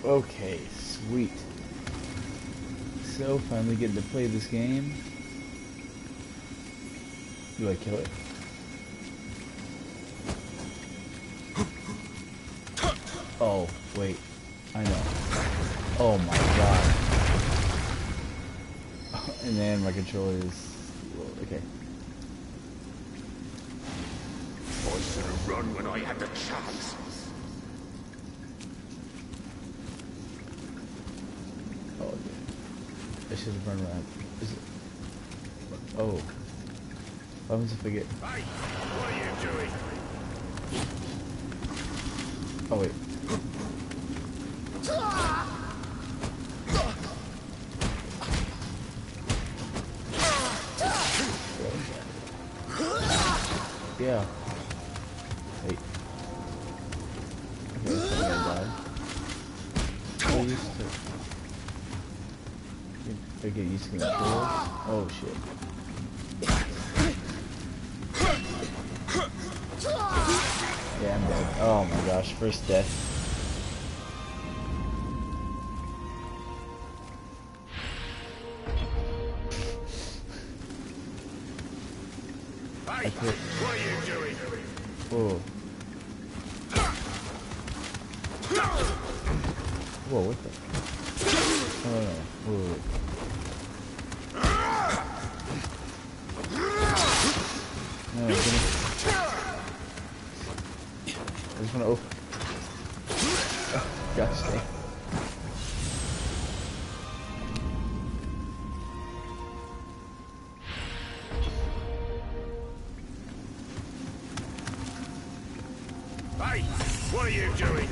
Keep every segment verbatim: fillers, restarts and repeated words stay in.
Okay, sweet. So finally getting to play this game. Do I kill it? Oh, wait. I know. Oh my god. And then my controller is... Okay. I should have run when I had the chance. Oh, I should have run around. Is it... Oh. What happens if I get... Hey, what are you doing? Oh, wait. Yeah. Wait. Okay, I think I died. So used to... I get used to controls. Oh shit. Yeah, I'm dead. Oh my gosh, first death. Hey, what are you doing? Whoa. Whoa, what the? Oh, no. Whoa, whoa. No, I'm gonna... I just wanna open... Oh, gosh dang. Hey, what are you doing?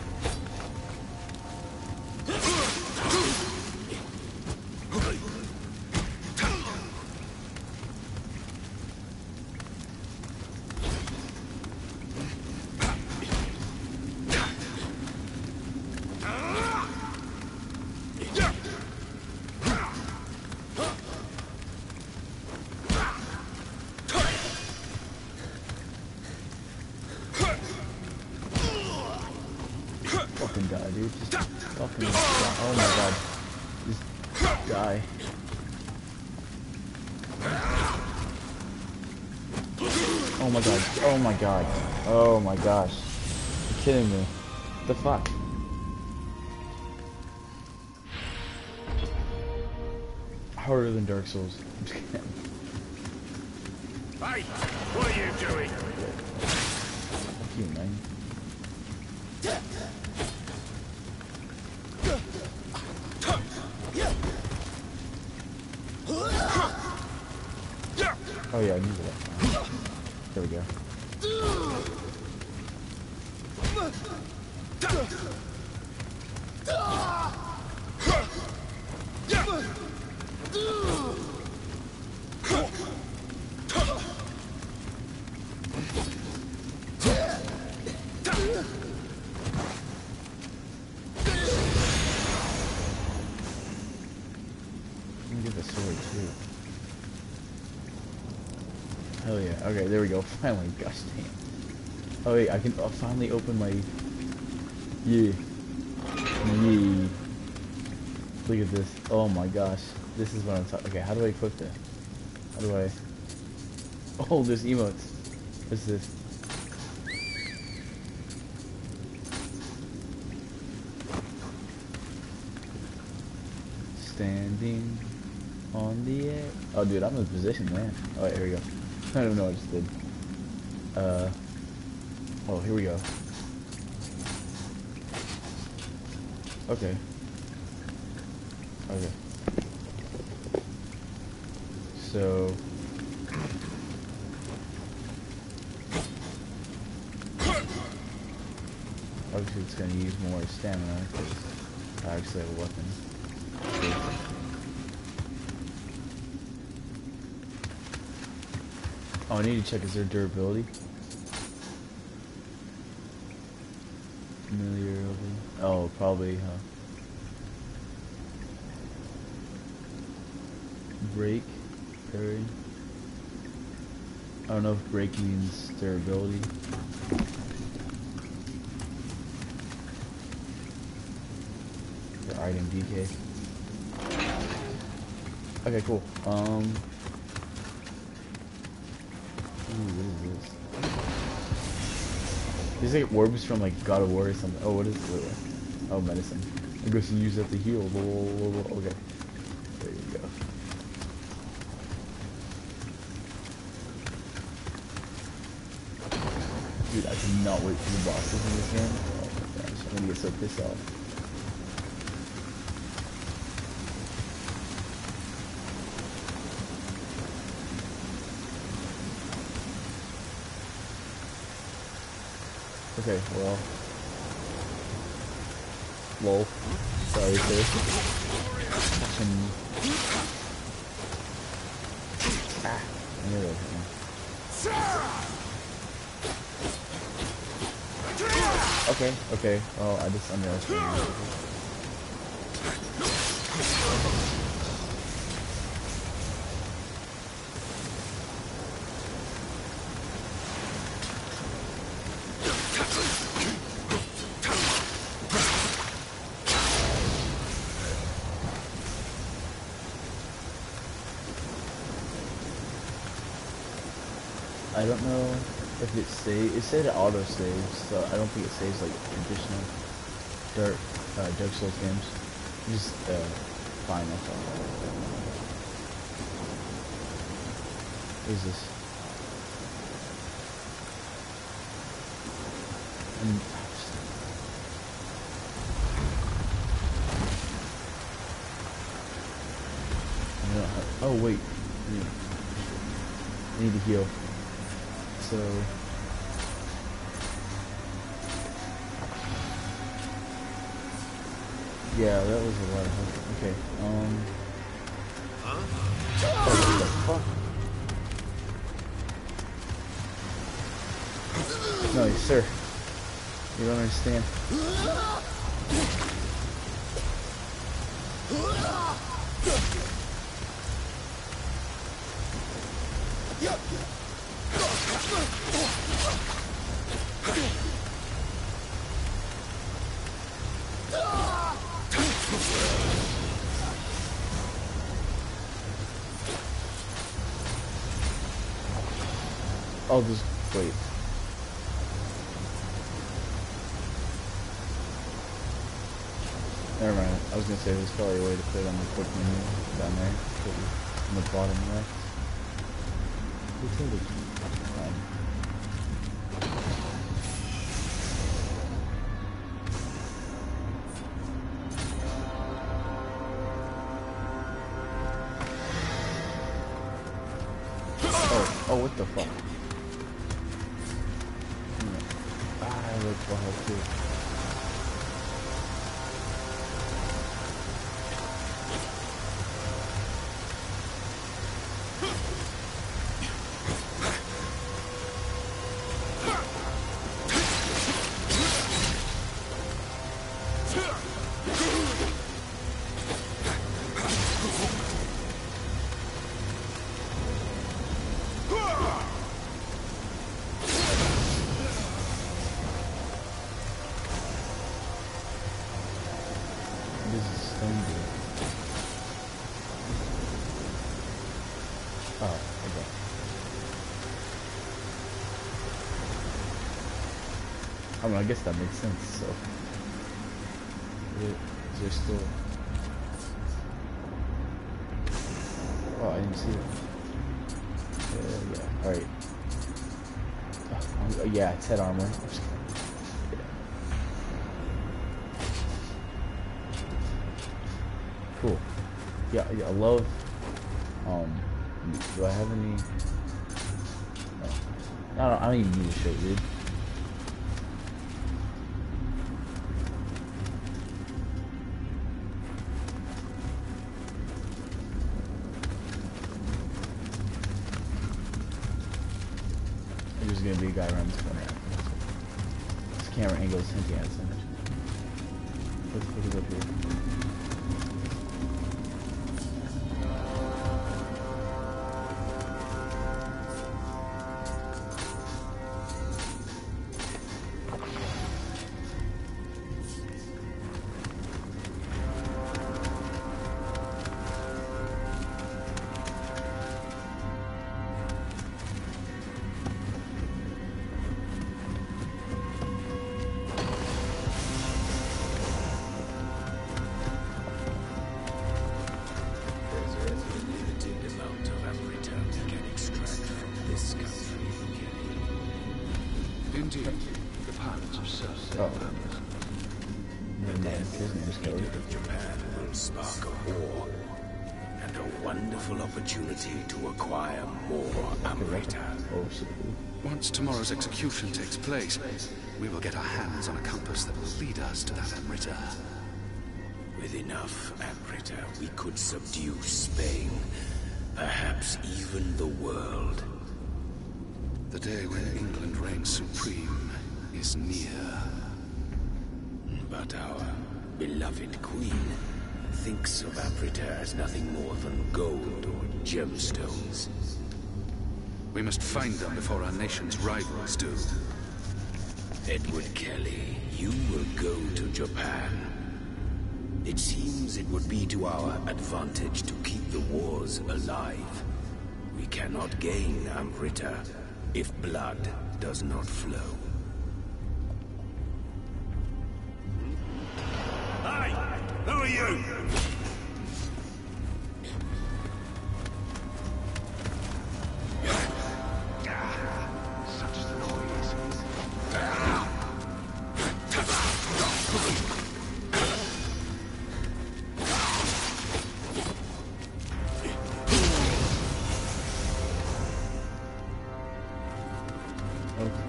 Fucking die, dude. Just fucking die. Oh my god. Just die. Oh my god. Oh my god. Oh my gosh. You're kidding me. What the fuck? Harder than Dark Souls. I'm just kidding. Hey, what are you doing? Fuck you, man. Oh yeah, I knew that. There we go. Let me get the sword too. Hell yeah. Okay, there we go. Finally. Gosh damn. Oh wait, I can I'll finally open my... Yeah. Yeah. Look at this. Oh my gosh. This is what I'm talking... Okay, how do I equip that? How do I... Oh, there's emotes. What's this? Standing on the edge. Oh dude, I'm in position, man. Oh wait, here we go. I don't know what I just did. Uh, oh, here we go. Okay. Okay. So... Obviously it's going to use more stamina, because I actually have a weapon. Oh, I need to check, is there durability? Familiarity. Oh, probably, huh? Break. Parry. I don't know if break means durability. item D K. Okay, cool. Um. Ooh, what is this? These like orbs from like God of War or something. Oh, what is it? Wait, wait. Oh, medicine. I guess you use that to heal. Okay. There you go. Dude, I cannot wait for the bosses in this game. Oh my gosh, I'm gonna get so pissed off. Okay, well. Lol. Sorry, sir. Fucking. Ah, I knew that was him. Okay, okay. Oh, I just underestimated it. I don't know if it saves. It said it auto saves, so I don't think it saves like traditional Dark uh, Dark Souls games. Just uh, fine. That's all. What is this? And, I don't have, oh wait, I need to heal. So yeah, that was a lot of help. Okay, um huh? Oh, what the fuck? No, sir. You don't understand. I'll just wait. Never mind. I was gonna say there's probably a way to put it on the quick menu down there, on the bottom left. Utility. Um, oh, oh, what the fuck? Ah, I look for help too. I mean, I guess that makes sense, so. Is there still... Oh, I didn't see it. Yeah, yeah, alright. Oh, yeah, it's head armor. Yeah. Cool. Yeah, yeah, I love... Um, do I have any... No, I don't, I don't even need a shirt, dude. There's gonna be a guy around this corner. This camera angle is hinting at so much. Let's put it up here. Indeed, the pilots have served their Oh. purpose. Never mind, his name's The Cody. leader of Japan will spark a war, and a wonderful opportunity to acquire more Amrita. Oh shit. Once tomorrow's execution takes place, we will get our hands on a compass that will lead us to that Amrita. With enough Amrita, we could subdue Spain, perhaps even the world. The day when England reigns supreme is near. But our beloved queen thinks of Amrita as nothing more than gold or gemstones. We must find them before our nation's rivals do. Edward Kelly, you will go to Japan. It seems it would be to our advantage to keep the wars alive. We cannot gain Amrita if blood does not flow. Hi! Who are you? Such the noise. Okay.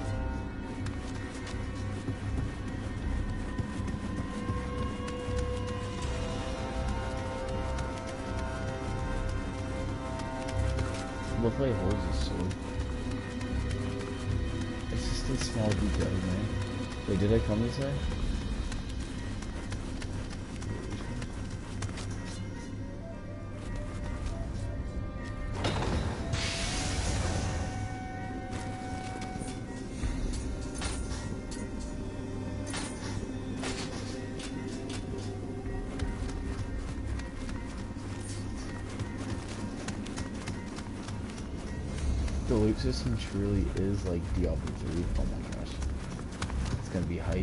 Look like holds his sword. It's just a small detail, man. Wait, did I come this way? The loot system truly is like Diablo three. Oh my gosh. It's gonna be hype.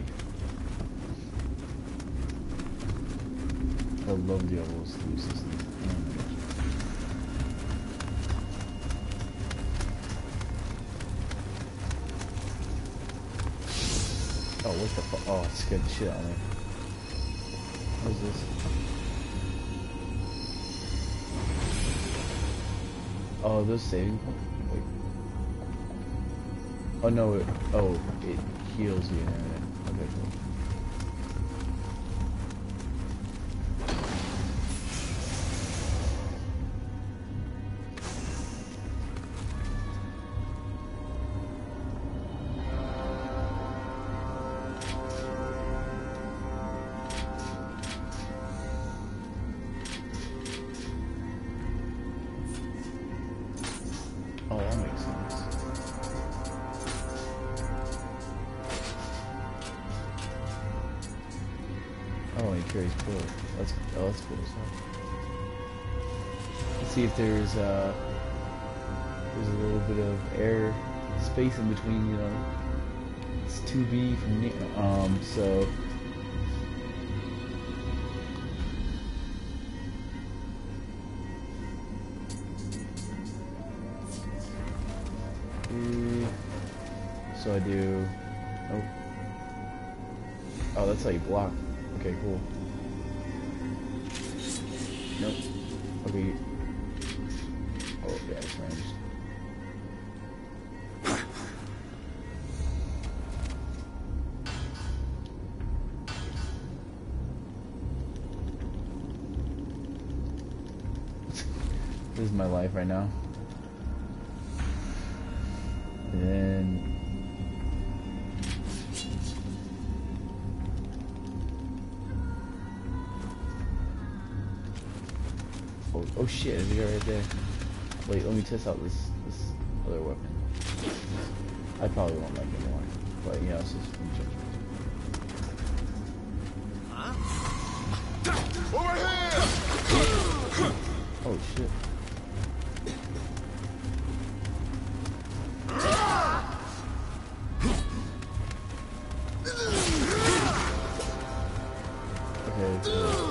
I love Diablo's loot system. Oh my gosh. Oh, what the fuck? Oh, it scared the shit out of me. What is this? Oh, those saving points? Wait. Oh no, it, oh, it heals you and everything. Okay, cool. Oh, that makes sense. Oh, he carries cool. That's oh, that's cool stuff. Let's see if there's uh there's a little bit of air space in between. You know, it's two B from Nioh. Um, so. So I do. Oh. Oh, that's how you block. Okay, cool. Nope. Okay. Oh, yeah, it's ranged. This is my life right now. And then. Oh, oh shit, there's a guy right there. Wait, let me test out this this other weapon. I probably won't like it more. But yeah, it's just fun judgment. Over here! Oh shit. Okay, cool.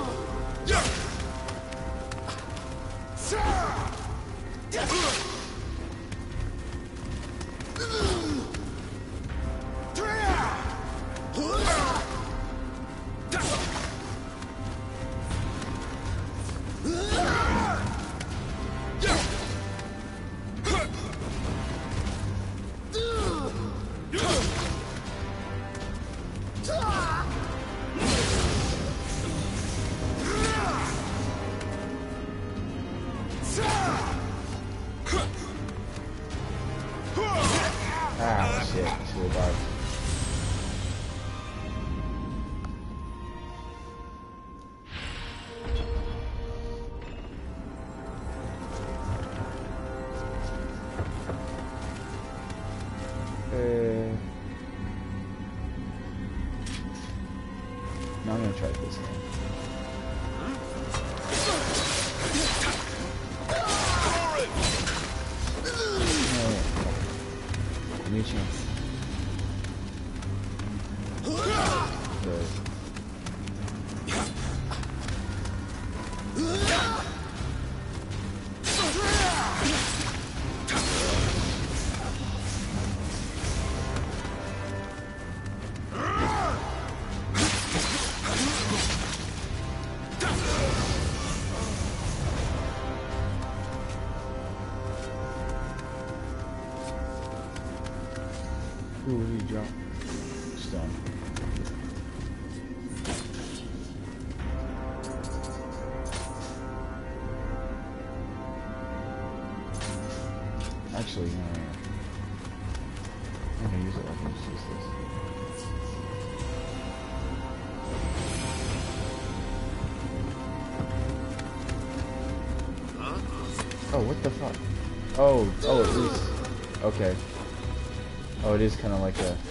shit, it's really dark. Uh, now I'm gonna try this again. New chance. Good. Ooh, what did he drop? Stone. Actually, no, no, no. I'm gonna use it like I'm just use this. Oh, what the fuck? Oh, oh, at least. Okay. Oh, it is kind of like a...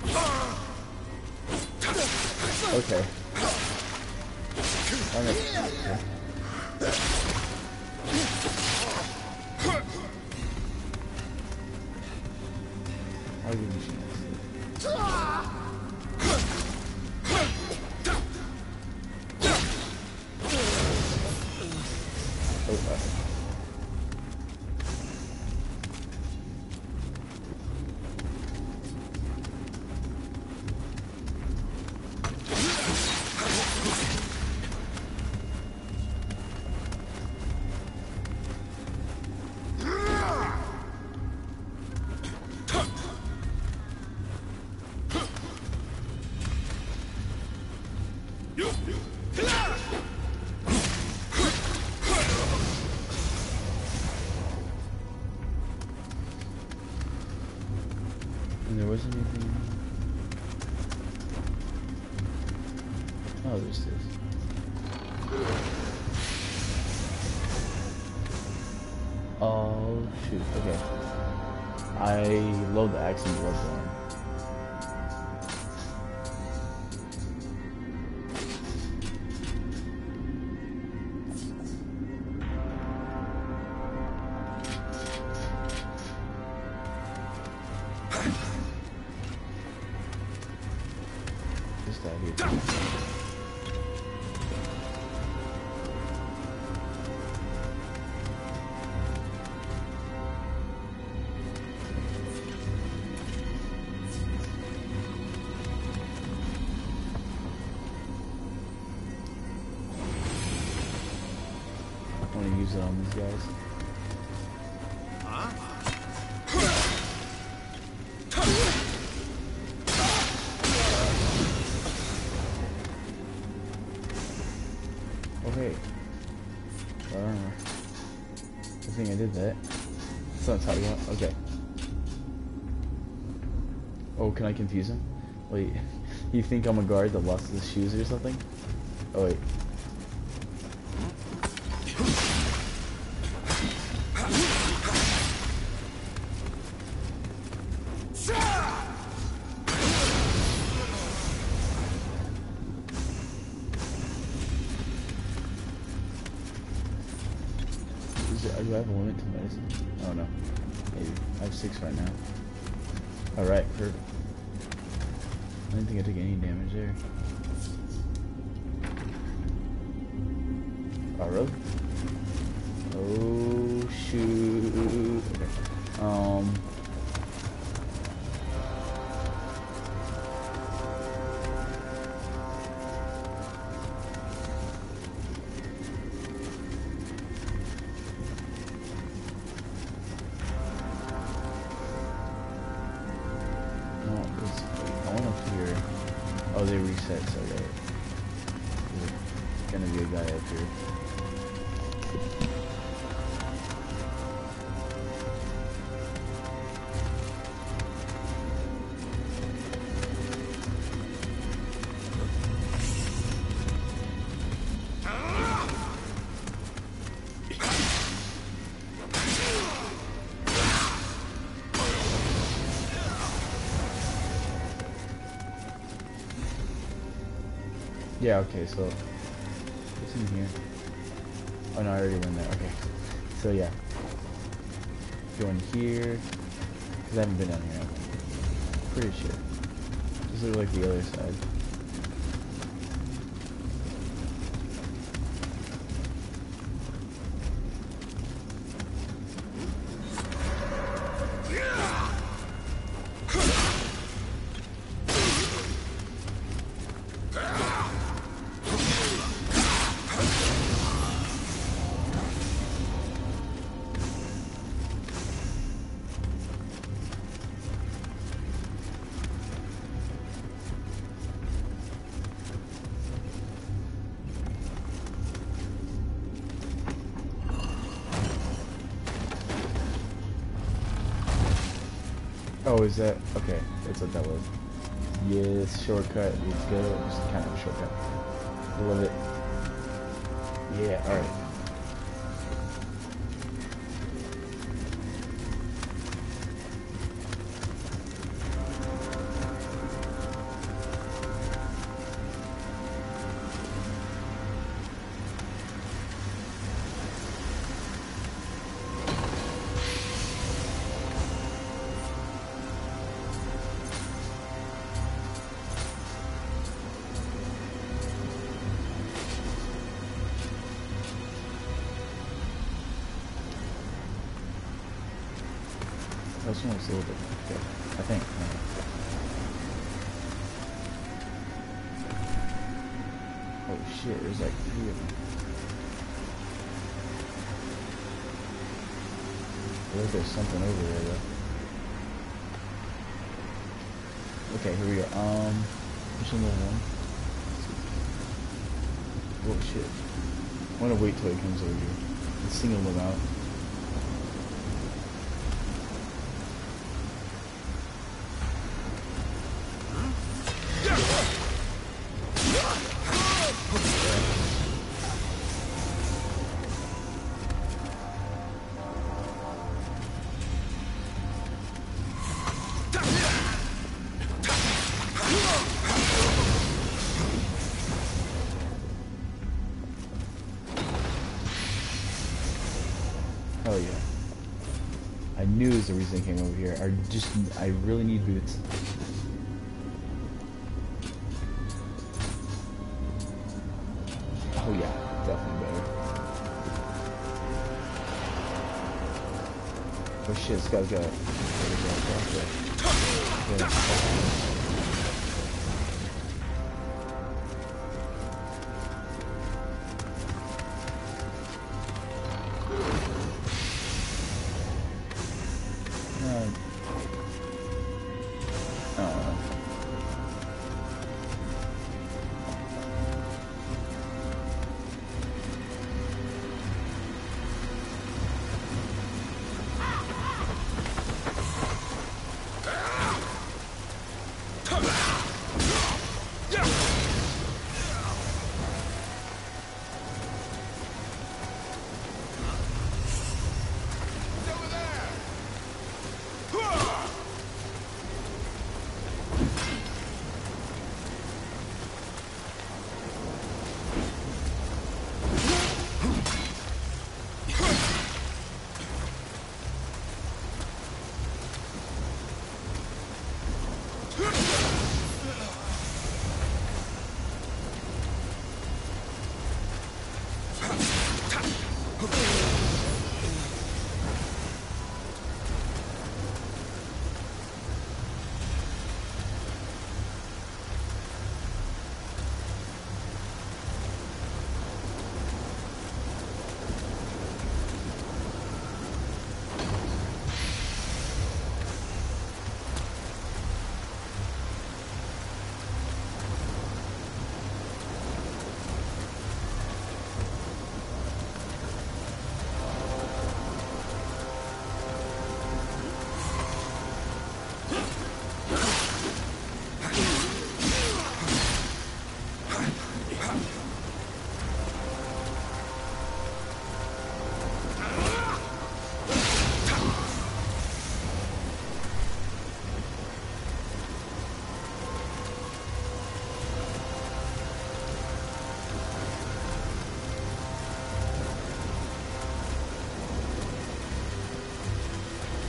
Okay. Okay. Okay. I'll give you a chance. Oh, uh. And there wasn't anything. Oh, there's this. Oh shoot. Okay. I load the axe in Bloodborne. This guy here. I want to use it on these guys. Okay. I don't know. I think I did that. That's not talking about. Okay. Oh, can I confuse him? Wait, you think I'm a guard that lost his shoes or something? Oh wait. Do I have a limit to medicine? Oh no. Maybe. I have six right now. Alright, perfect. I didn't think I took any damage there. Oh, really? Oh, shoot. Okay. Um... Oh, they reset, so yeah. There's gonna be a guy up here. Yeah, okay, so what's in here? Oh no, I already went there. Okay. So yeah. Go in here. Cause I haven't been down here. I'm pretty sure. Just look like the other side. Oh, is that okay? That's what that was. Yes, shortcut. Let's go. Just kind of a shortcut. Love it. Yeah. All right. This one looks a little bit good, I think. Yeah. Oh shit, there's like three of them. I feel like there's something over there though. Okay, here we go. Um, there's another one. Oh shit. I'm gonna wait till he comes over here. Let's single them out. Hell yeah. I knew it was the reason I came over here. I just, I really need boots. Oh yeah, definitely better. Oh shit, this guy's got... Yeah.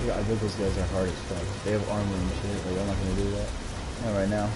Yeah, I bet those guys are hard as fuck. They have armor and shit. Like, I'm not gonna do that. Not right now.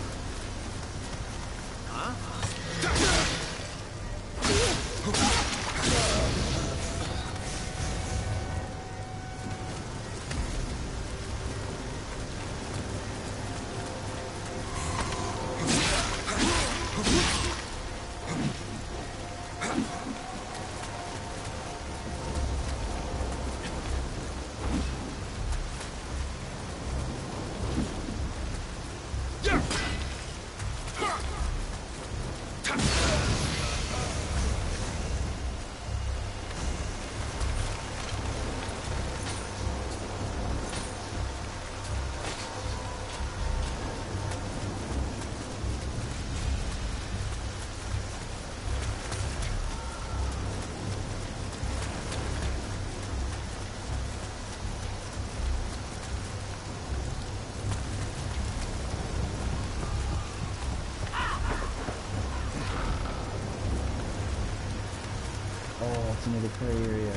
Oh, it's another prey area.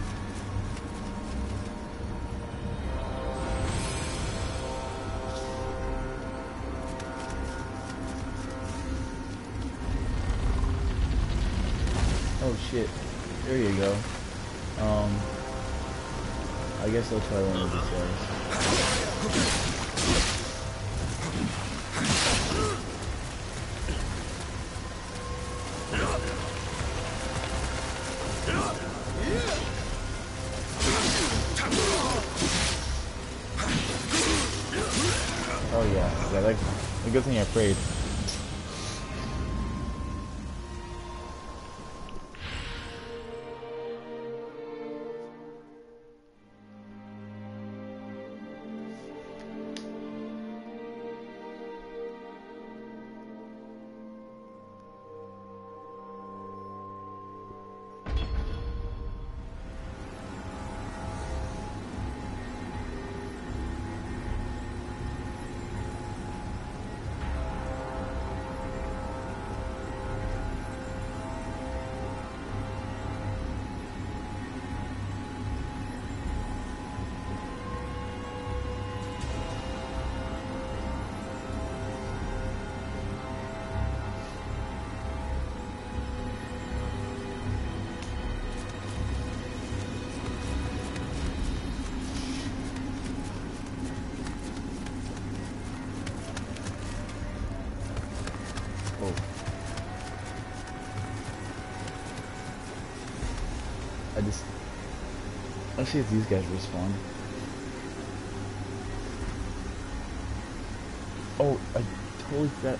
Oh shit. There you go. Um I guess I'll try one of these guys. Oh yeah, yeah, like a good thing I prayed. I just... Let's see if these guys respawn. Oh, I totally forgot.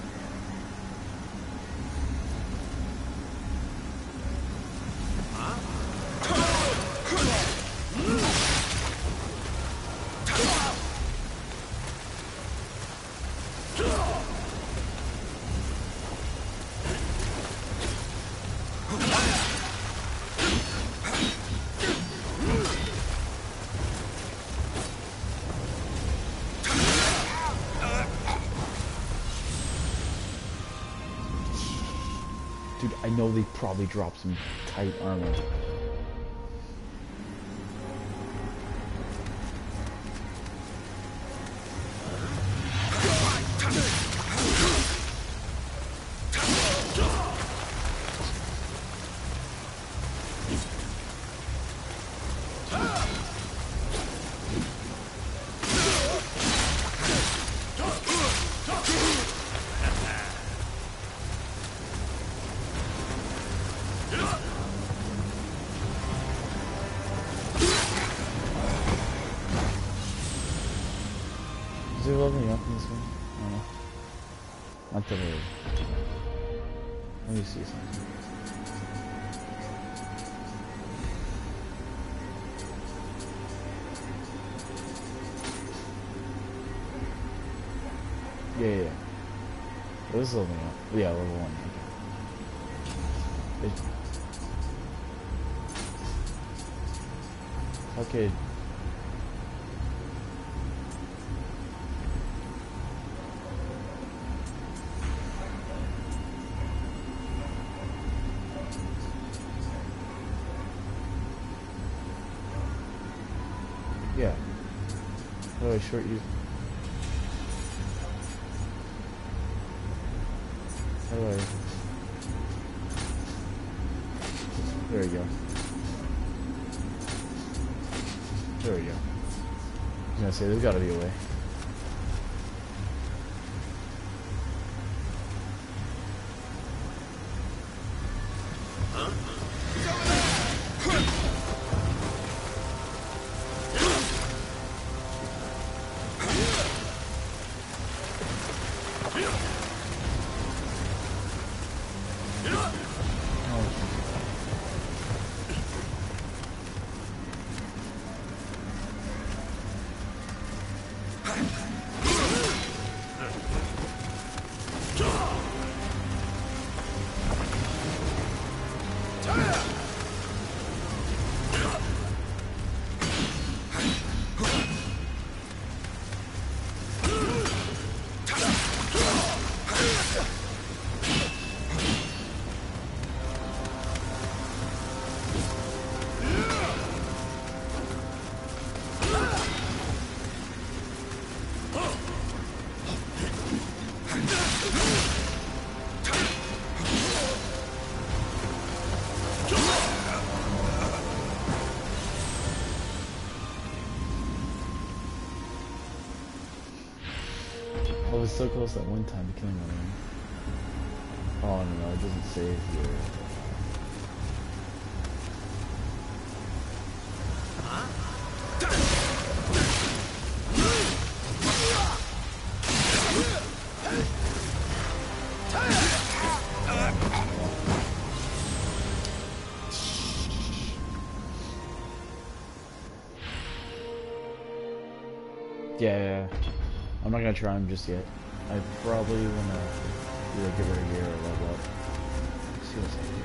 Dude, I know they probably dropped some tight armor. Is there leveling up in this one? I don't know. Not that really. Let me see something. Yeah, yeah, yeah. This is leveling up. Yeah, level one. Okay. Okay. Yeah. How do I short you? How do I... There we go. There we go. I was gonna say, there's gotta be a way. I was so close that one time to killing one. Oh no, no, it doesn't say it here. Yeah, yeah, I'm not gonna try him just yet. I probably wanna either get rid of gear or level up. Let's see what's up here.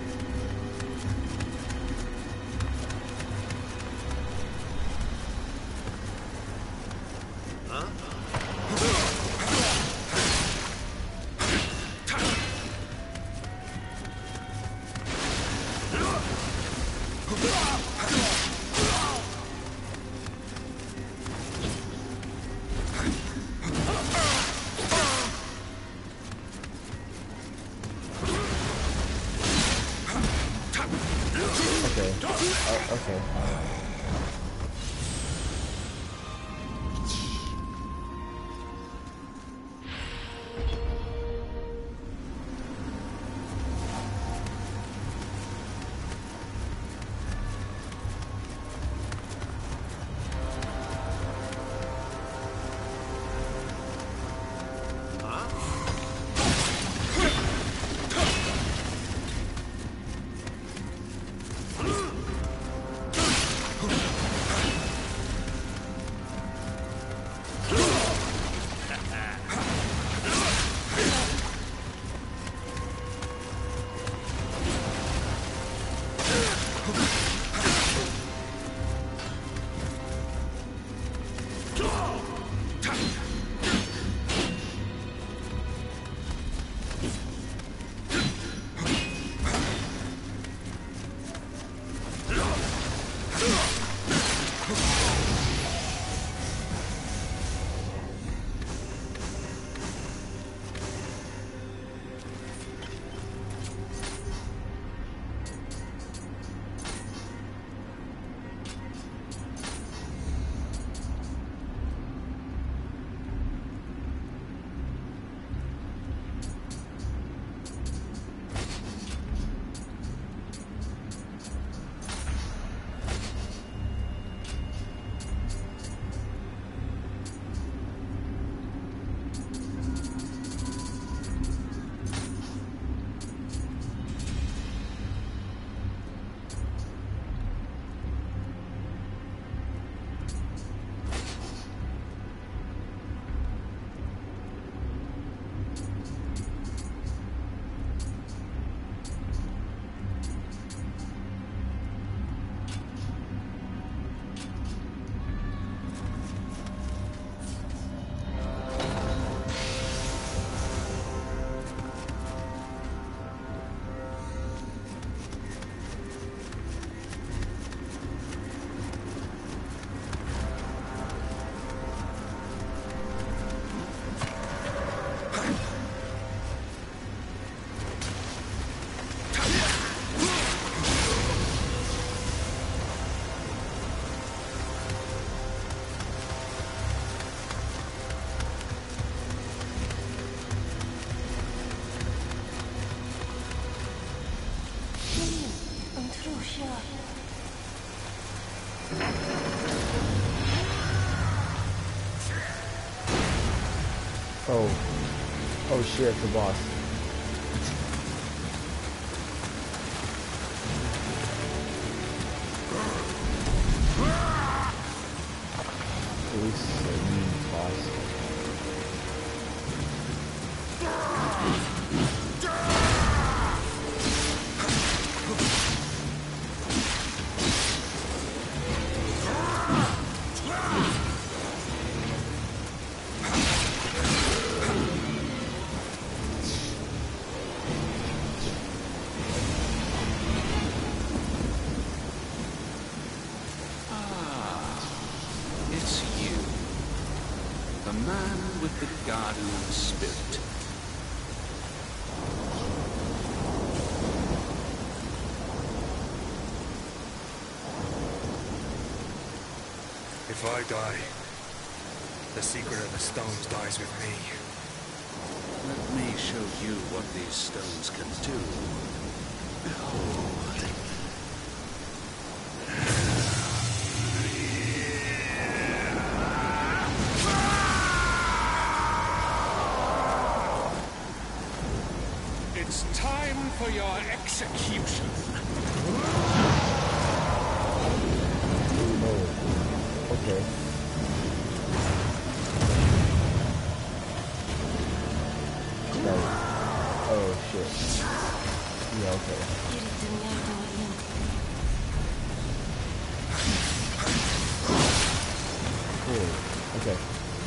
Oh. Oh shit, it's the boss. At least a mean boss. The man with the garden spirit. If I die, the secret of the stones dies with me. Let me show you what these stones can do. Behold. It's time for your execution. Oh, okay. Right. Oh shit. Yeah, okay. Cool. Okay.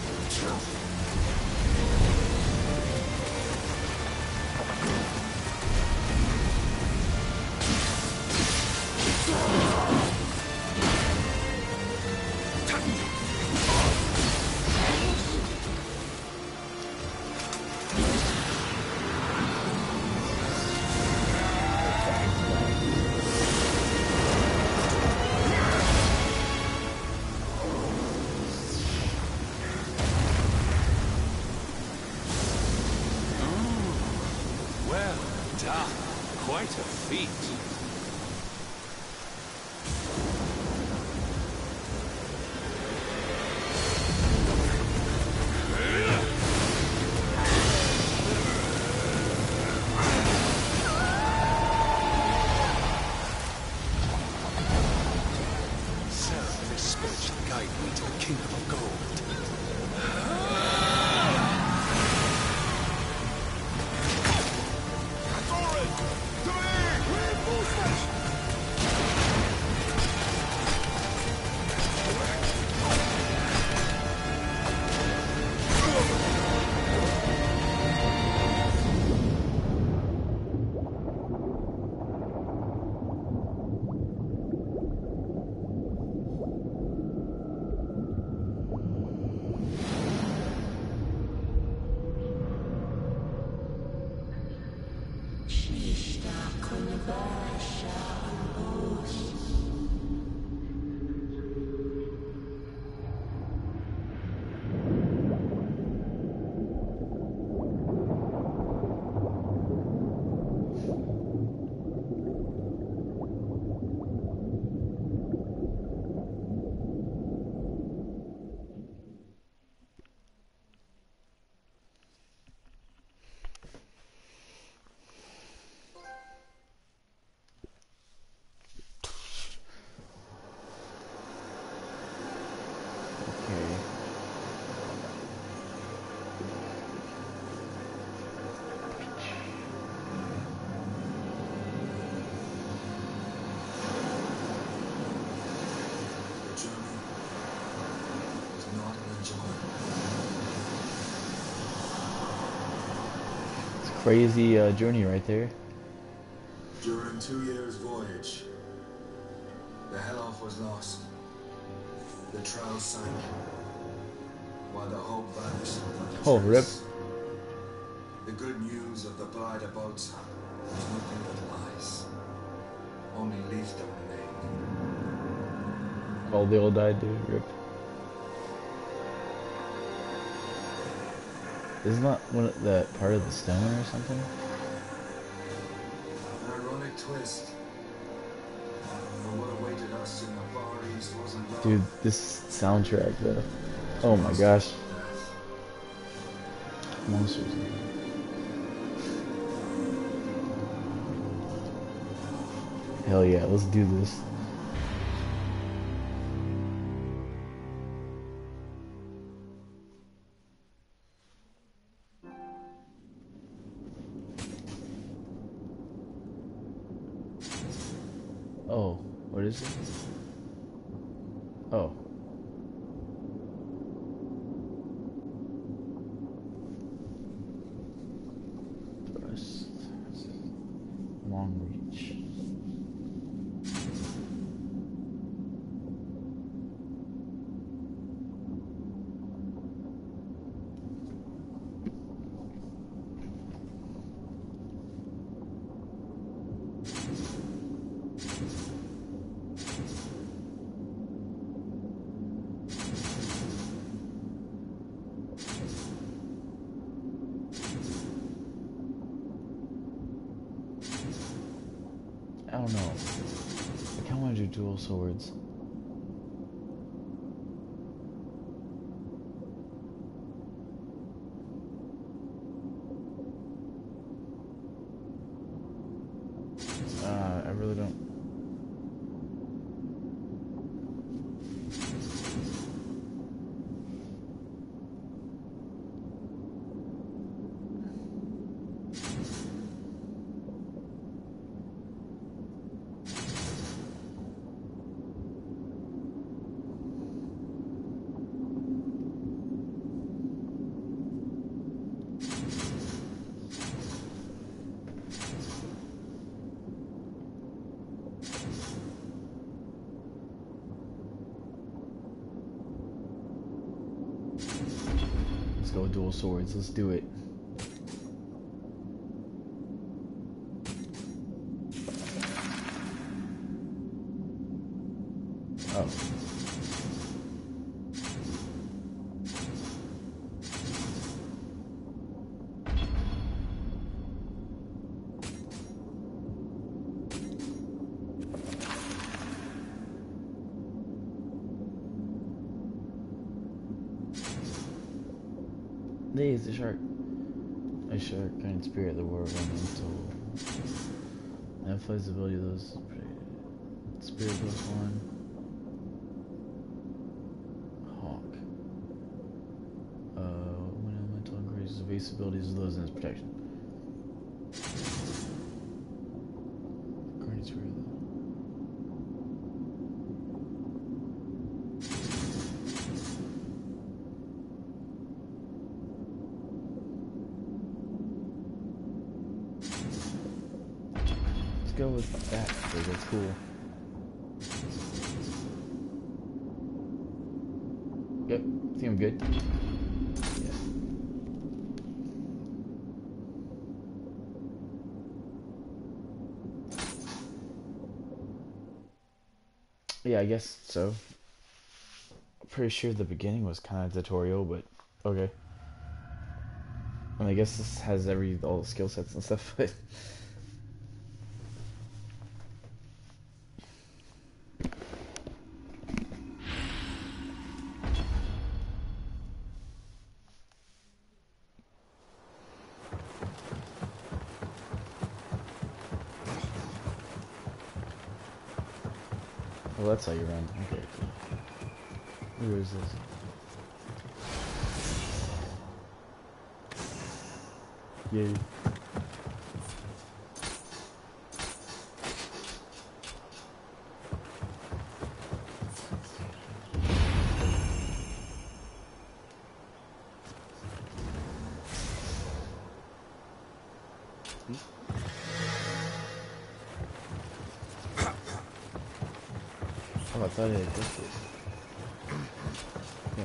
Well done. Quite a feat. Seraph spirit shall guide me to the kingdom of gold. Crazy uh, journey right there. During two years' voyage, the Helloff was lost. The trail sank, while the hope vanished like a Oh, rip. trace. The good news of the blighter boats was nothing but lies. Only leaf that remained. All they all died, dude. Rip. Isn't that one of the part of the stone or something? An ironic twist. Dude, this soundtrack though. Oh my gosh. Monsters. Hell yeah, let's do this. Oh, what is it? Oh. Thrust. Long reach. I don't know. I kinda wanna do dual swords. Uh, I really don't. Let's go with dual swords. Let's do it. Oh. There is the shark. A shark kind spirit, the war elemental. Amplifies the ability of those. Spirit plus one. Hawk. Uh, when elemental increases the base abilities of those in its protection. Guardian spirit. Go with that, because that's cool. Yep, I think I'm good. Yeah. Yeah, I guess so. Pretty sure the beginning was kind of tutorial, but okay. I mean, I guess this has every all the skill sets and stuff, but. Well, that's how you run. Okay, cool. Where is this? Yay. Oh, I thought it had this. Yeah.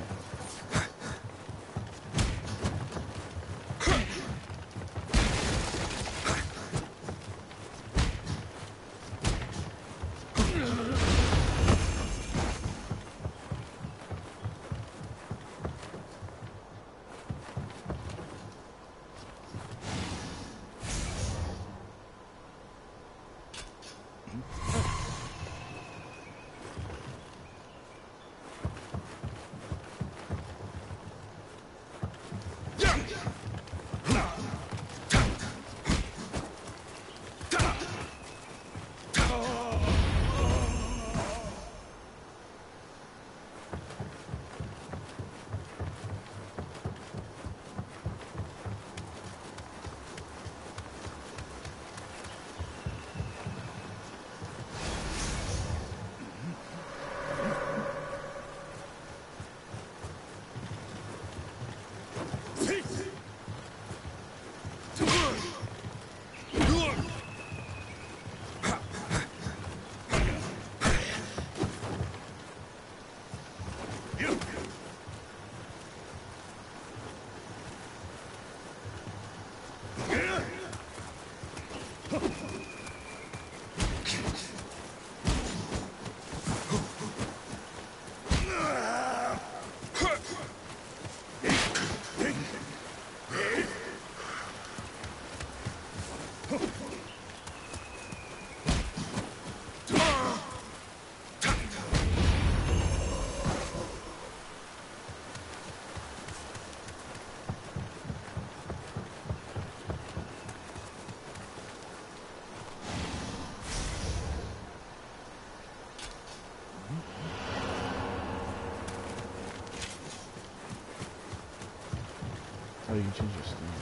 Oh, you can change your stance.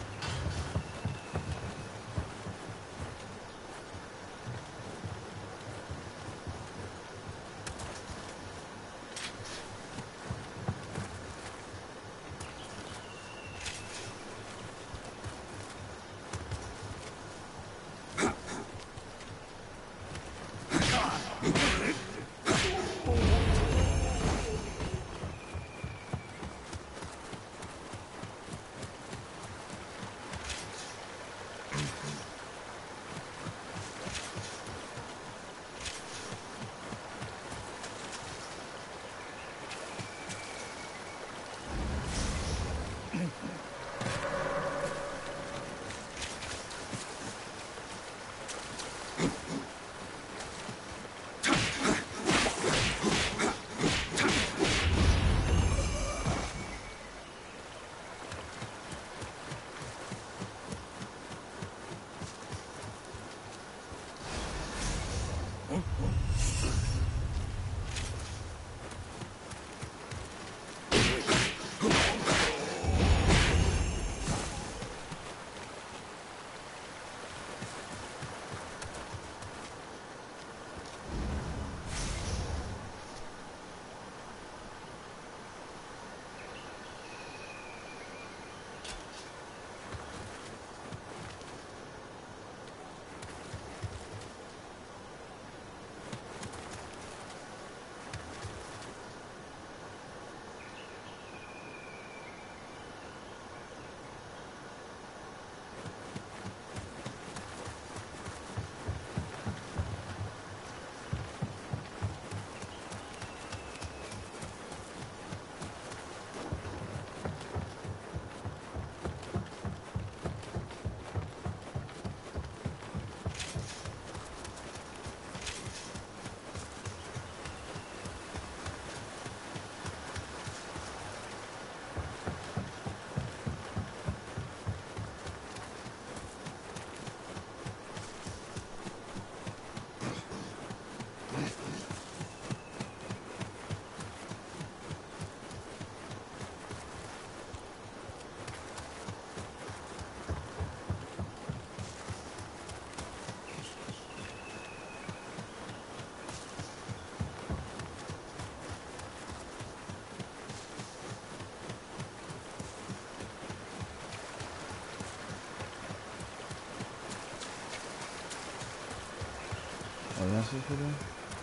Oh, that's it for them?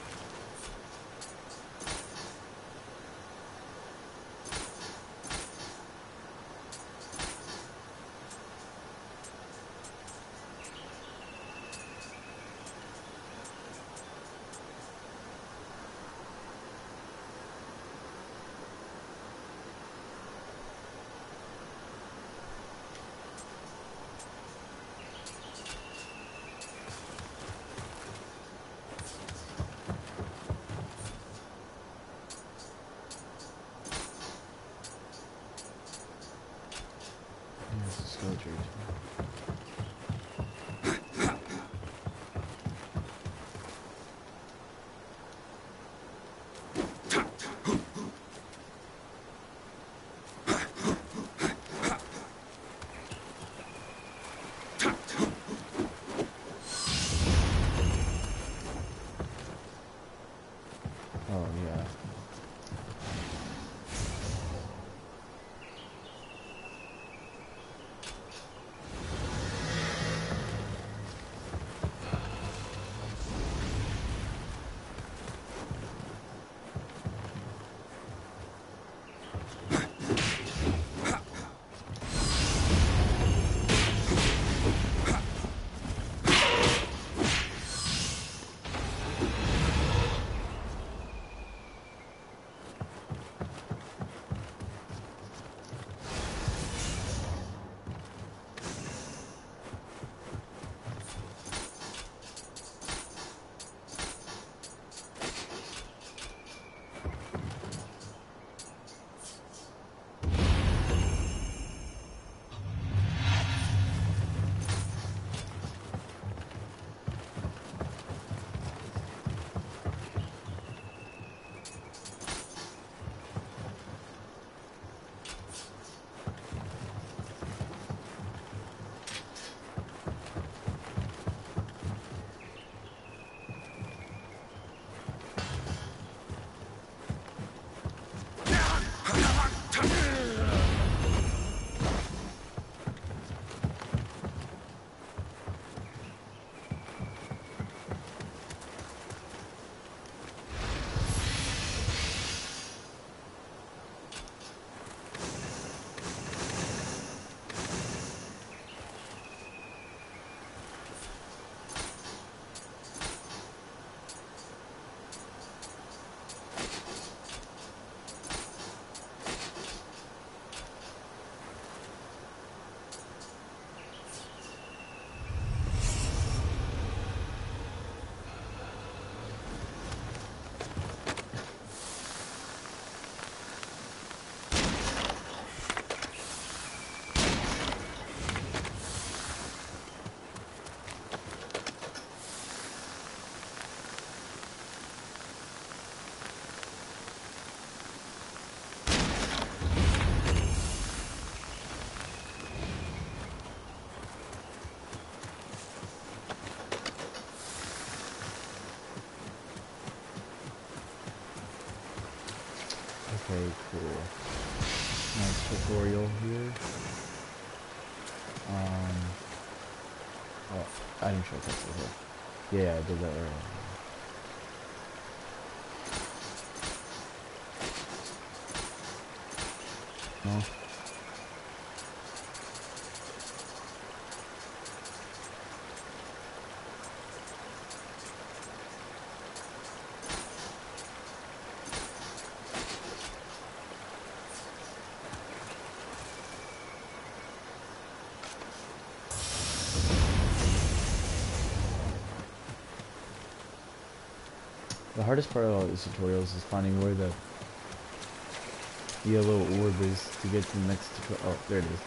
Yeah, it's a skill tree too. Oh yeah. tutorial here. Um, oh, I didn't show that before. Yeah, I did that earlier. No. The hardest part of all these tutorials is finding where the yellow orb is to get to the next tutorial. Oh, there it is.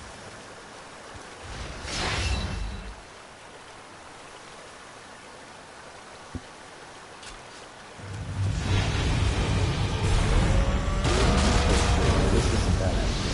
This isn't that actually.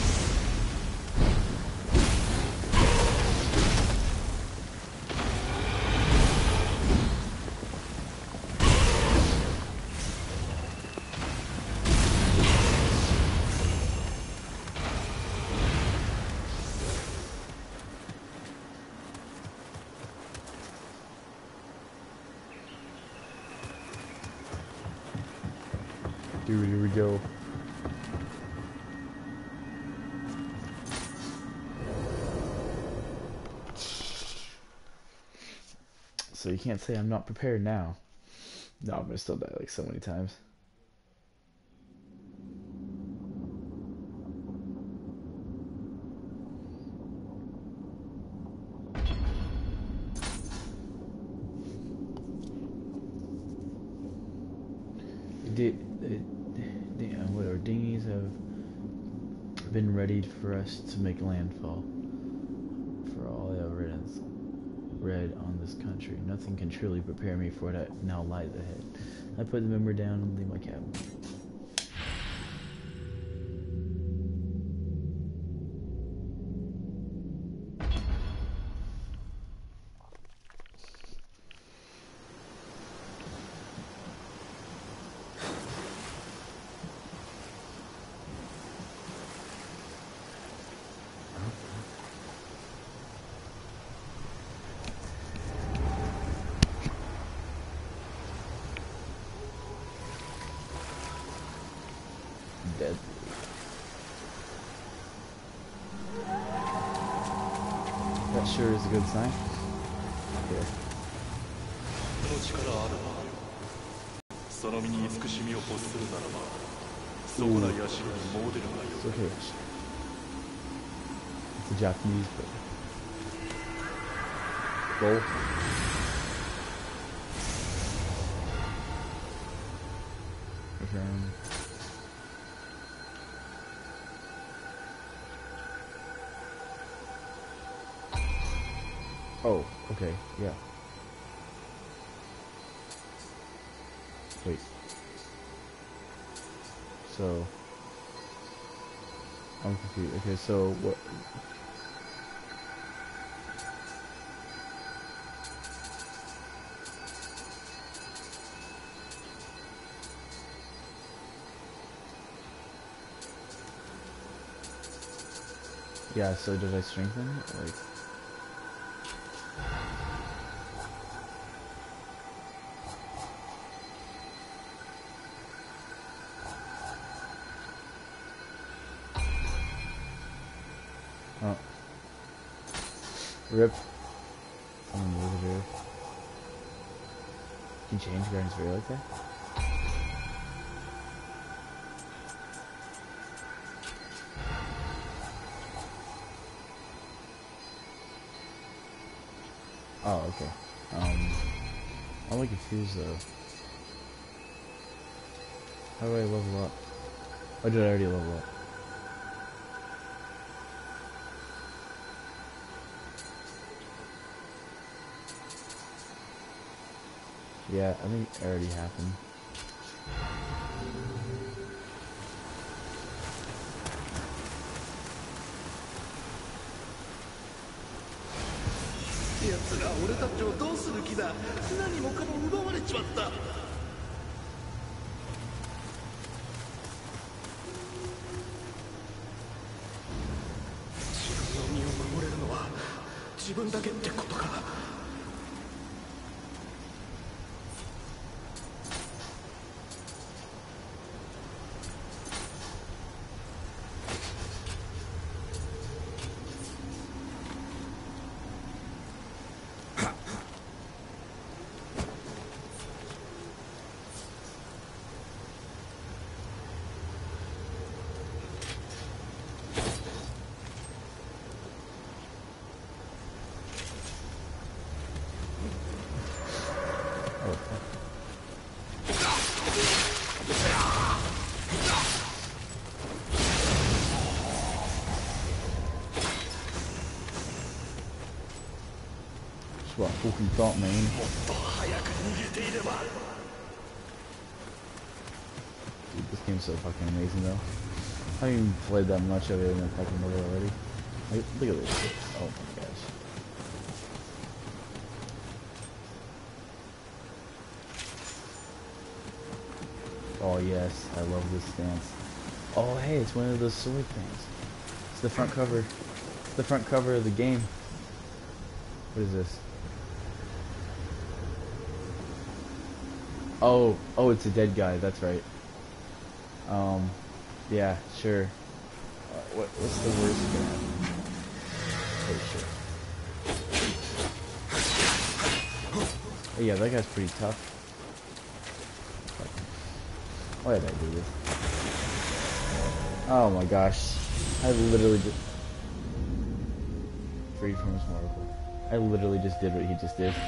Dude, here we go. So you can't say I'm not prepared now. No, I'm gonna still die like so many times. Did, uh, what our dinghies have been readied for us to make landfall. For all I have read, read on this country, nothing can truly prepare me for what now lies ahead. I put the member down and leave my cabin. Dead. That sure is a good sign. Here. Ooh. It's okay. It's a Japanese, but roll. Okay. Oh, okay, yeah. Wait. So, I'm confused. Okay, so what? Yeah, so did I strengthen it? Like, oh. Rip. Someone move it here. Can you change Guardian's Fury like that? Oh, okay. Um, I'm like confused though. How do I level up? Or did I already level up? Yeah, I think it already happened. 自分だけってことか。 What I fucking thought, man. Dude, this game's so fucking amazing, though. I haven't even played that much of it in a fucking movie already. Like, look at this shit. Oh my gosh. Oh yes, I love this stance. Oh hey, it's one of those sword things. It's the front cover. It's the front cover of the game. What is this? Oh, oh, it's a dead guy. That's right. Um, yeah, sure. Uh, what, what's the worst gonna happen? Oh shit. Oh, yeah, that guy's pretty tough. Why did I do this? Oh my gosh. I literally just... Freed from his snorkel. I literally just did what he just did.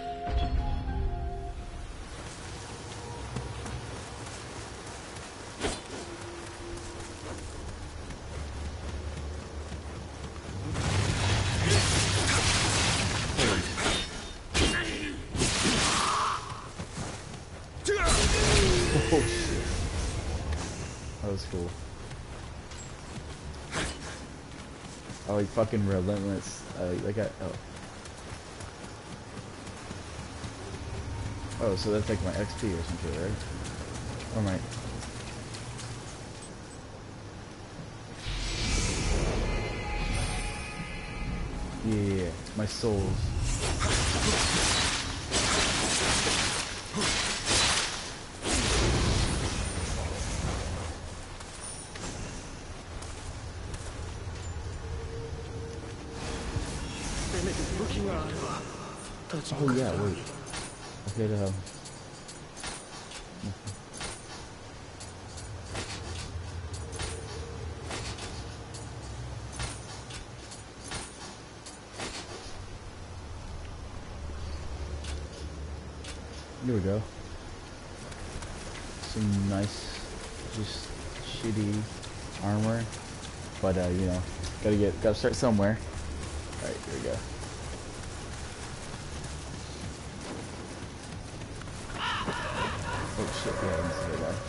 Oh shit. That was cool. Oh, he fucking relentless. Uh, like I, oh. Oh, so that's like my X P or something, right? Or my... Yeah, my souls. Oh yeah, wait. Okay, the hell. Here we go. Some nice, just shitty armor, but uh, you know, gotta get, gotta start somewhere. All right, here we go. Oh shit! Yeah, I didn't see that.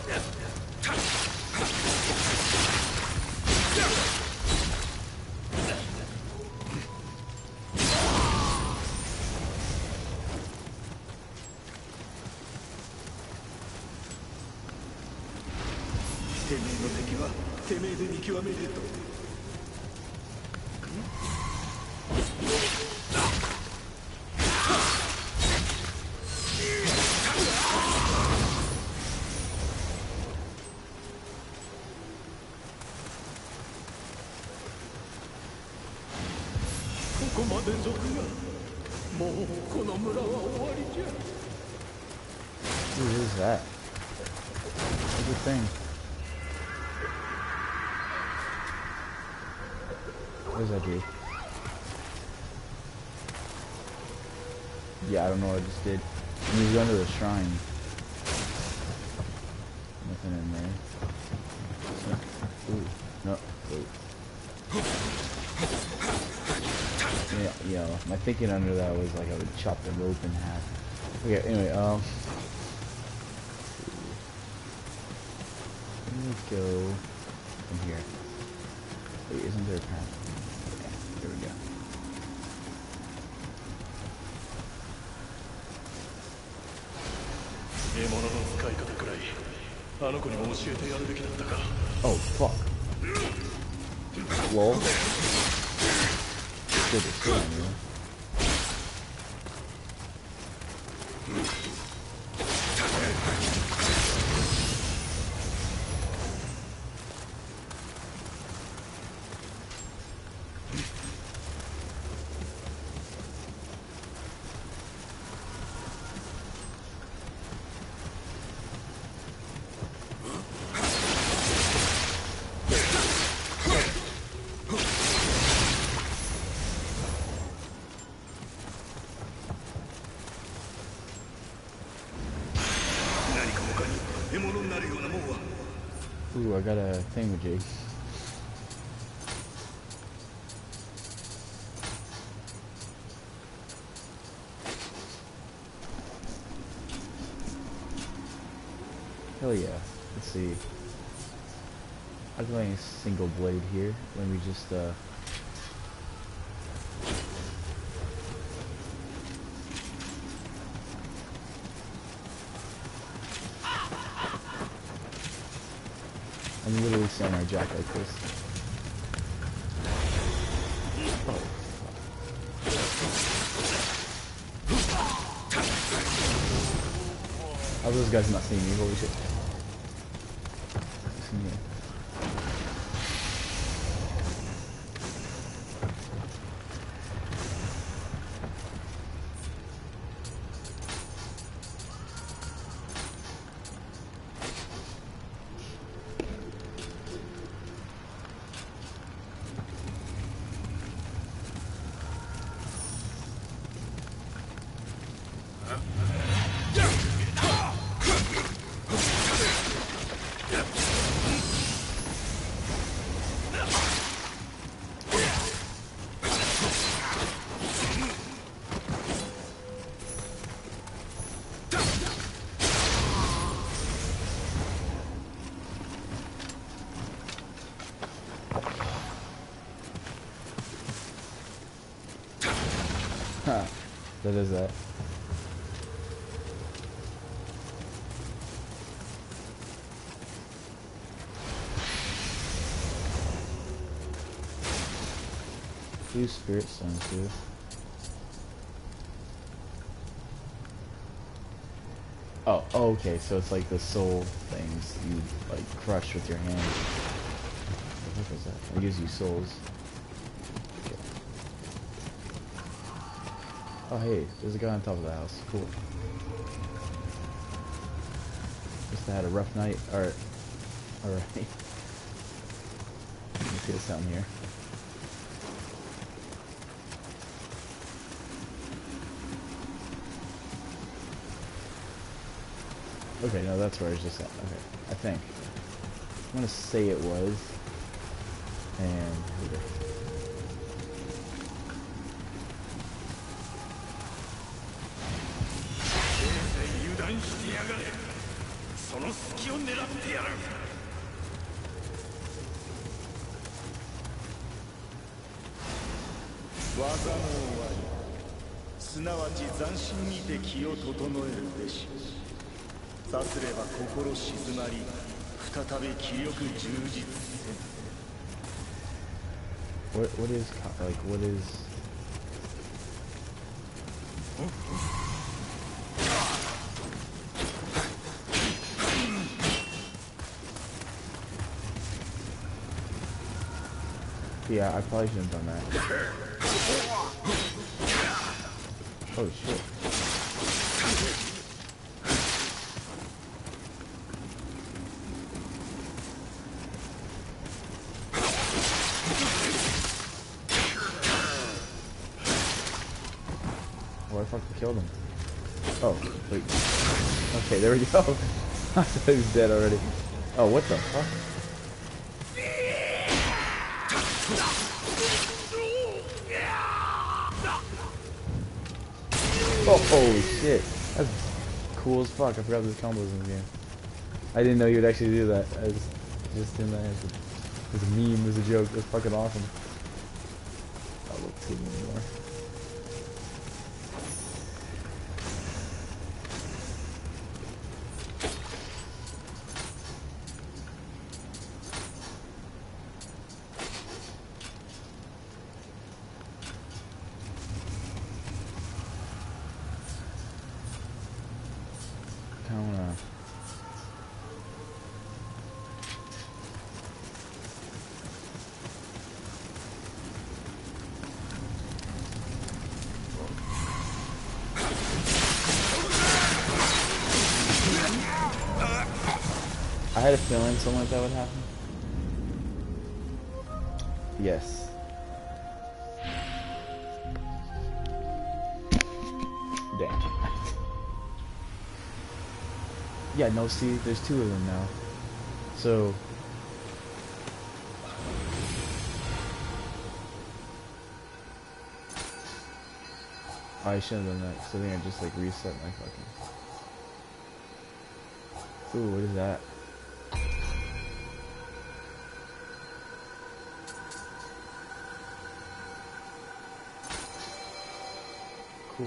Who is that? What's the thing? What does that do? Yeah, I don't know what I just did. I moved under the shrine. Nothing in there. Ooh, no, wait. Yeah, yeah, my thinking under that was like I would chop the rope in half. Okay, anyway, um... Let's go from here. Wait, isn't there a path? Yeah, there we go. 獲物の使い方くらいあの子にも教えてやるべきだったか。 Oh fuck. Lol. Good to see you. Ooh, I got a thingamajig. Hell yeah. Let's see. I'm going a single blade here. Let me just uh I'm literally samurai jack like this. Oh, how are those guys not seeing me? Holy shit. See me. Huh. That is that. Two spirit stones here. Oh, oh, okay, so it's like the soul things you like crush with your hand. What was that? It gives you souls. Okay. Oh hey, there's a guy on top of the house. Cool. Must have had a rough night. Alright. Alright. Let me see what's down here. Okay, no, that's where I was just at. Okay, I think. I'm gonna say it was. And here. What what is like what is Yeah, I probably shouldn't have done that. Oh shit. Oh, I fucking killed him. Oh, wait. Okay, there we go. I thought he was dead already. Oh, what the fuck? Oh, holy shit. That's cool as fuck. I forgot there's combos in the game. I didn't know you would actually do that. I just, just in that as a, as a meme, as a joke. That's fucking awesome. I'll look too anymore. had a feeling something like that would happen. Yes. Damn. Yeah, no, see, there's two of them now. So... Oh, I shouldn't have done that, so I think I just like reset my fucking... Ooh, what is that? Cool.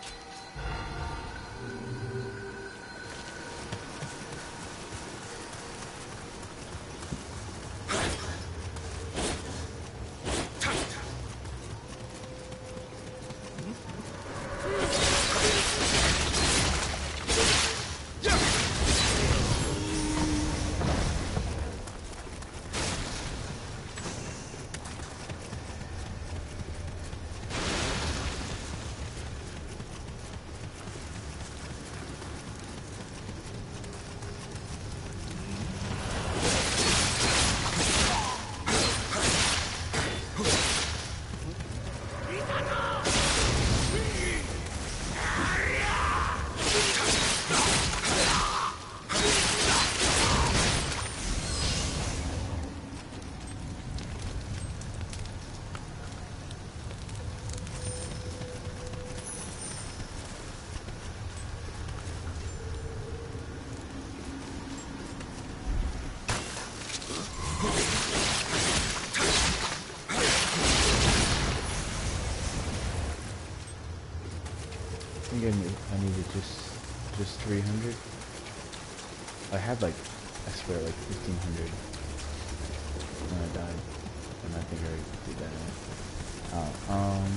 I think I need, I needed just, just three hundred. I had like, I swear like fifteen hundred when I died. And I think I did that. Oh, um...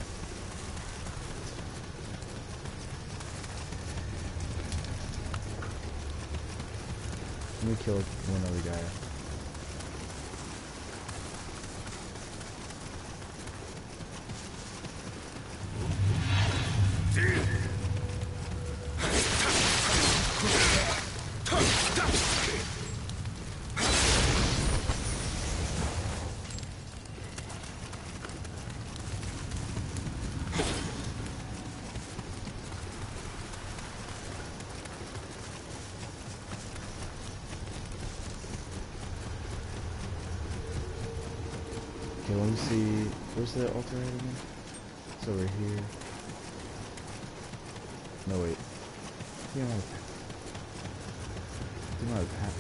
Let me kill one other guy. Okay, let me see. Where's the altar at again? It's over here. No, wait. Do you know how to path? Do you know how to path?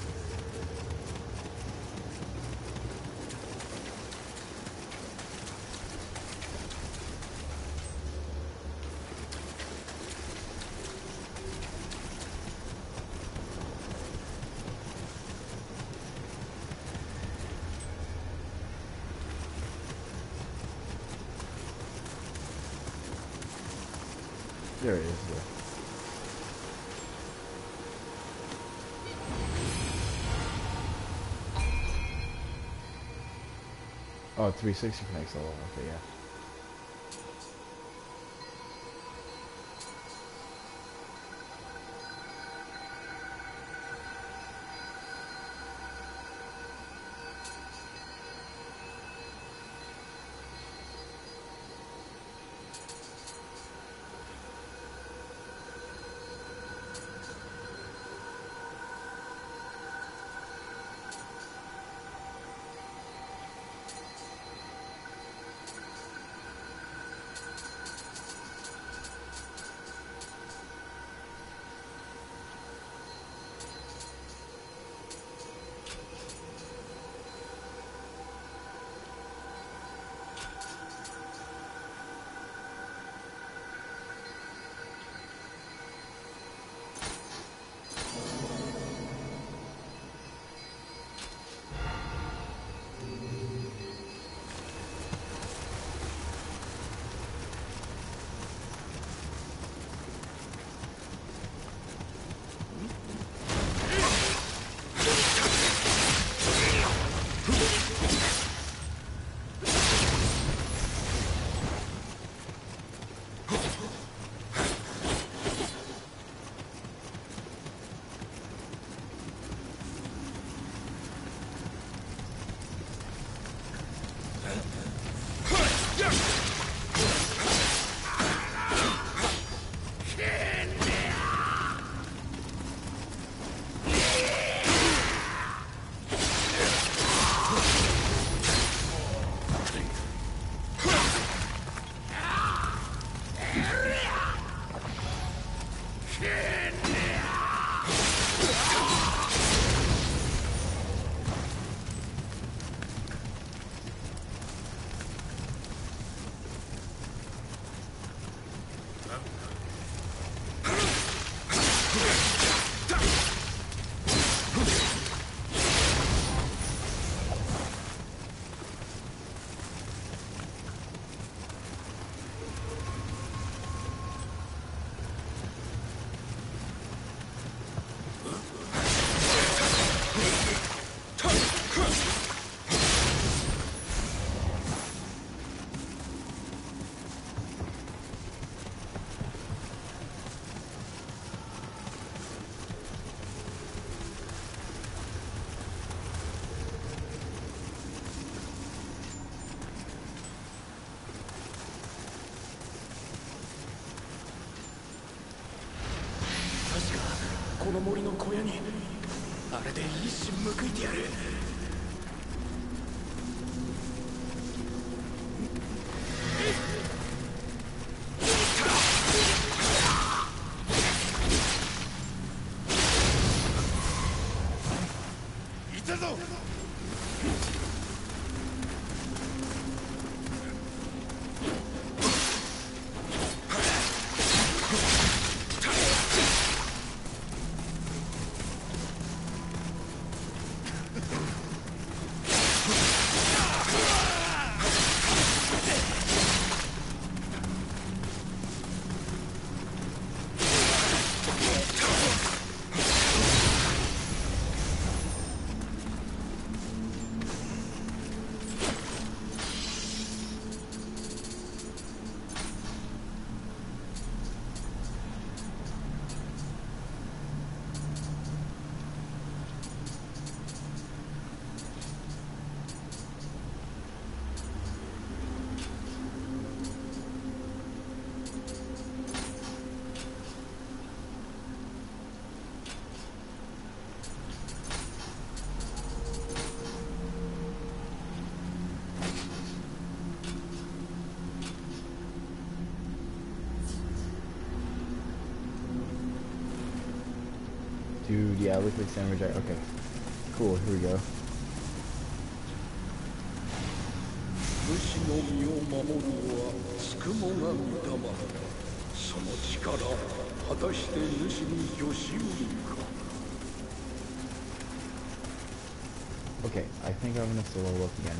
There it is, though. Oh, three sixty connects all. Okay, yeah. の森の小屋にあれで一瞬報いてやる。 いたぞ。 Dude, yeah, liquid sandwich. Okay, cool. Here we go. 武士の身を守るのはつくもが御霊。その力果たして主に御しうるか。 Okay, I think I'm gonna solo up again.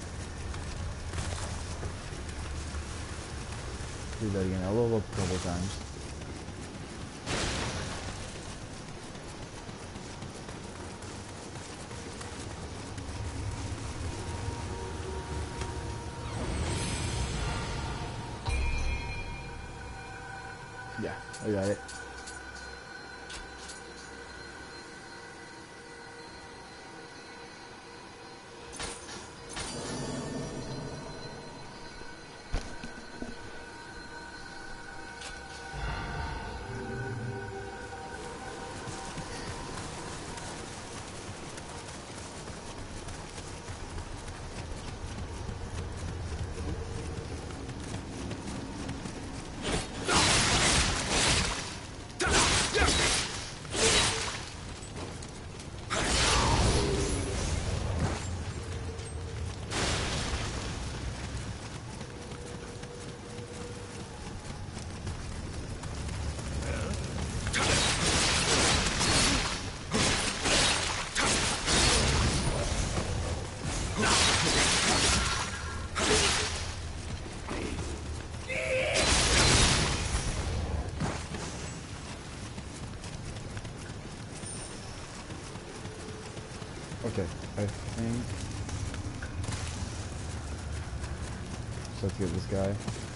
Do that again. I'll level up a couple times. Yeah, I got it. Okay, I think so. Let's get this guy.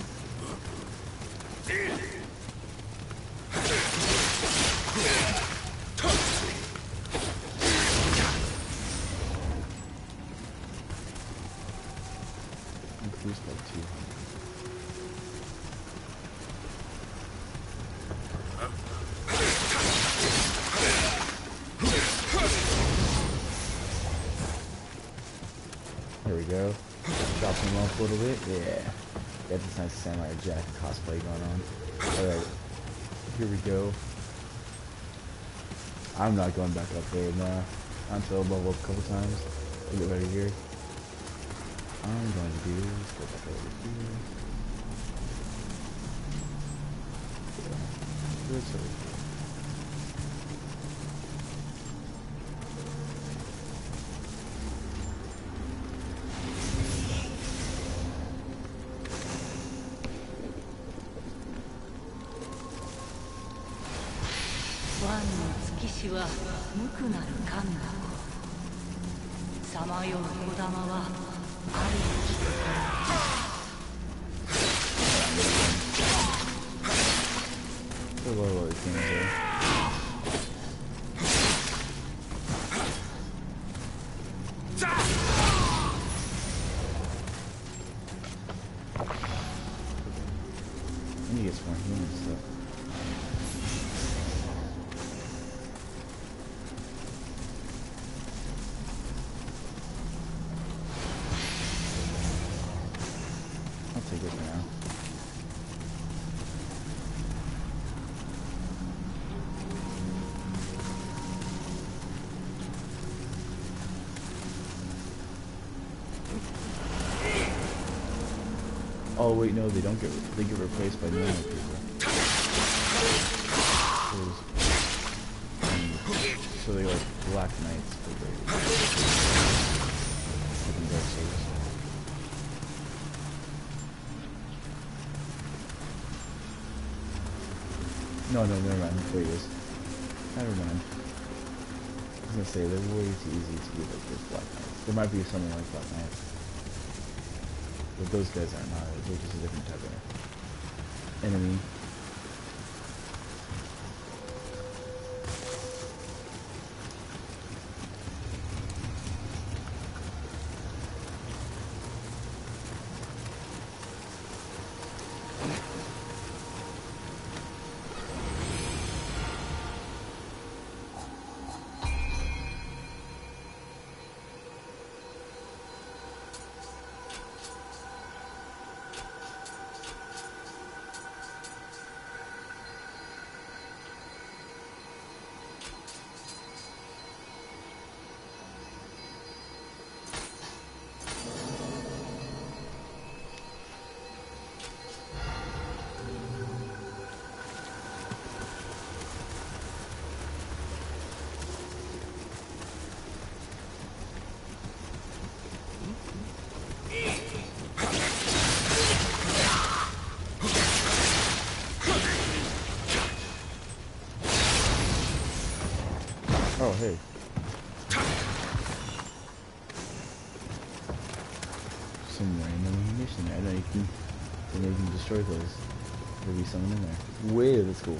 Increase by two hundred. There we go. Drop him off a little bit. Yeah. Got this nice Samurai Jack cosplay going on. Alright. Here we go. I'm not going back up there now. Until I level up a couple times. We'll get ready here. I'm going to do is go back over here. This over here. 万の月死は無垢なる神だ。さまよう子玉はあるべきところ。 There's a lot of other things there. I need to get some more human stuff. Oh wait, no, they don't get. They get replaced by normal people. Those, um, so they like Black Knights for Brady. Dark Souls. No, no, never mind. There he is. Never mind. I was gonna say they're way too easy to be like those Black Knights. There might be someone like Black Knights, but those guys are not. They're just a different type of enemy. Oh, hey. Some random ammunition there. I know you can, you know you can destroy those. There'll be someone in there. Way, that's cool.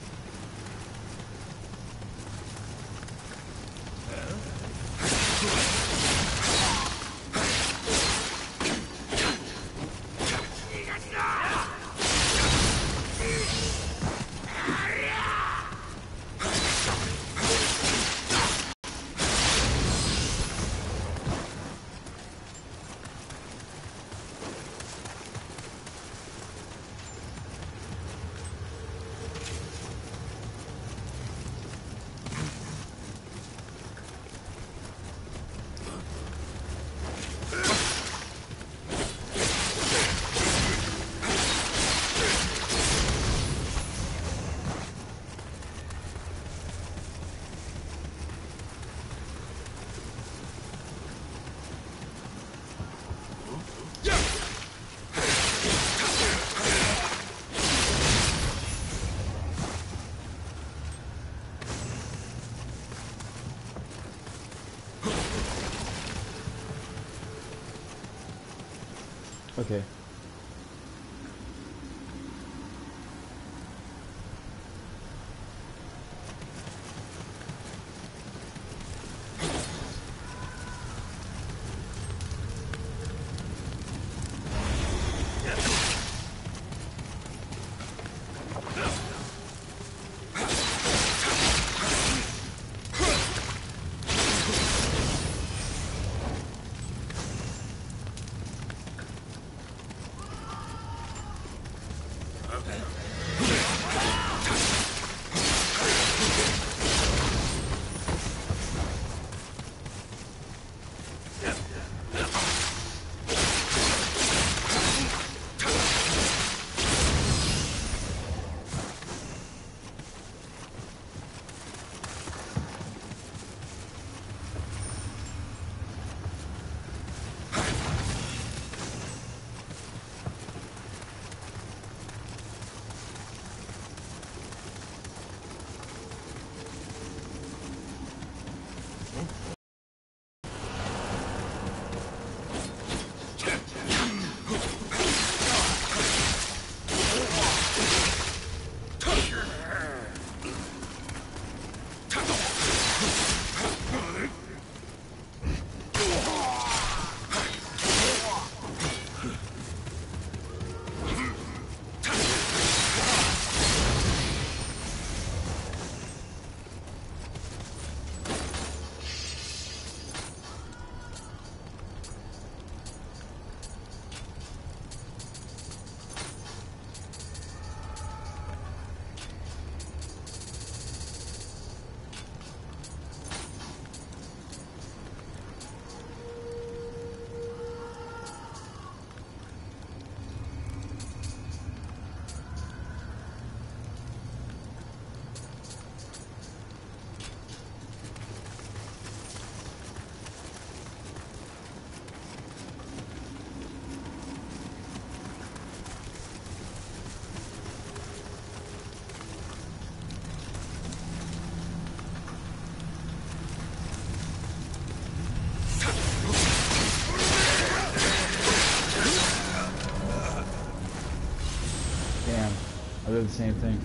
Okay. I did the same thing.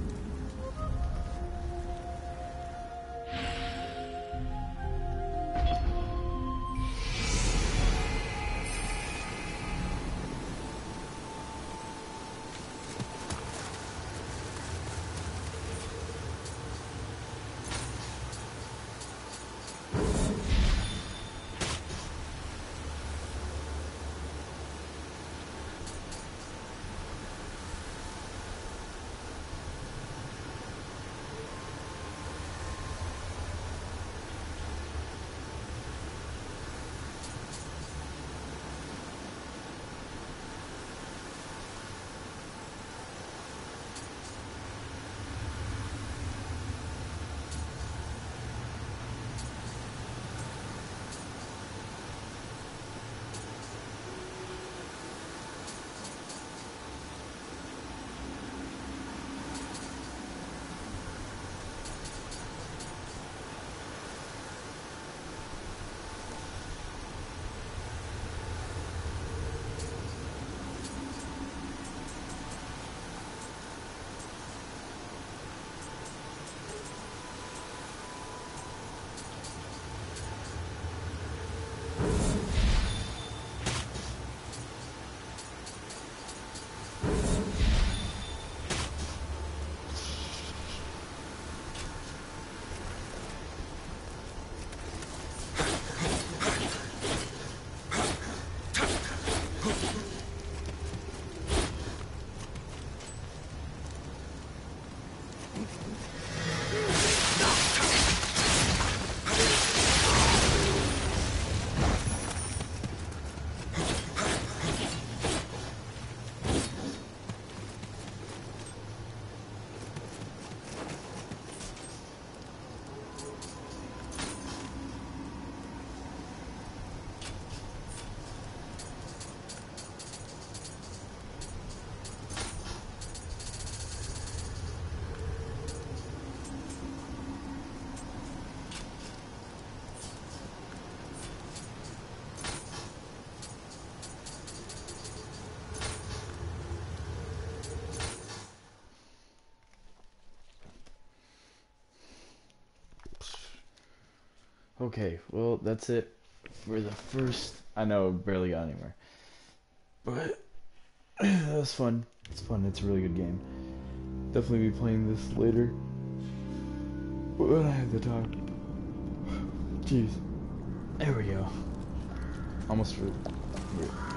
Okay, well, that's it for the first. I know, barely got anywhere. But that was fun. It's fun. It's a really good game. Definitely be playing this later. When I have the time. Jeez. There we go. Almost through.